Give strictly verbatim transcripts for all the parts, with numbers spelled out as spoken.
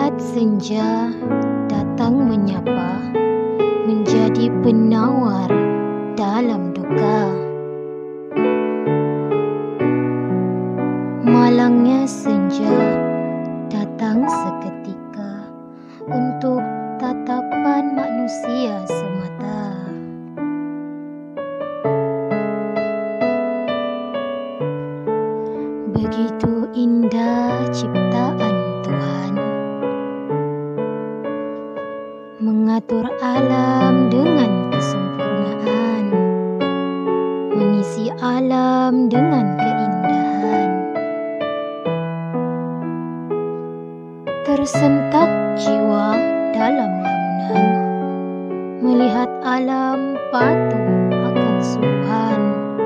Melihat senja datang menyapa, menjadi penawar dalam duka. Malangnya senja datang seketika untuk tatapan manusia semata. Begitu indah ciptaan Tuhan, mengatur alam dengan kesempurnaan, mengisi alam dengan keindahan. Tersentak jiwa dalam lamunan, melihat alam patuh akan suruhan,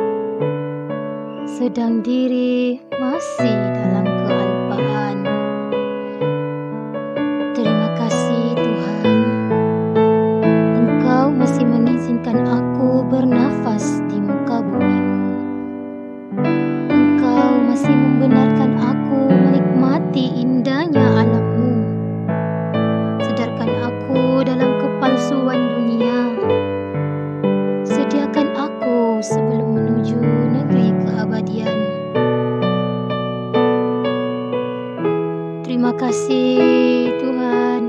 sedang diri masih dalam kealpaan. Terima kasih Tuhan, Engkau masih mengizinkan aku bernafas di muka bumi-Mu. Engkau masih membenarkan aku menikmati indahnya alam-Mu. Sedarkan aku dalam kepalsuan dunia. Sediakan aku sebelum menuju negeri keabadian. Terima kasih Tuhan,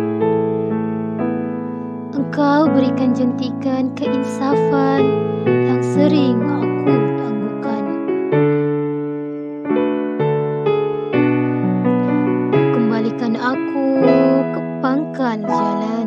Engkau berikan jentikan keinsafan yang sering aku tangguhkan. Kembalikan aku ke pangkal jalan.